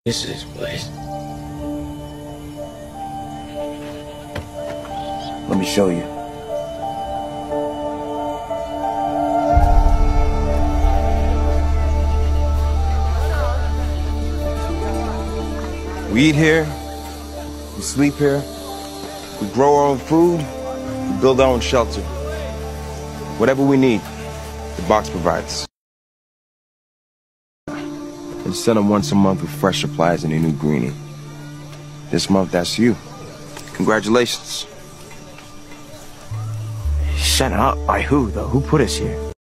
This is place. Let me show you. We eat here, we sleep here, we grow our own food, we build our own shelter. Whatever we need, the box provides. And send them once a month with fresh supplies and a new greenie. This month, that's you. Congratulations. Sent out by who, though? Who put us here?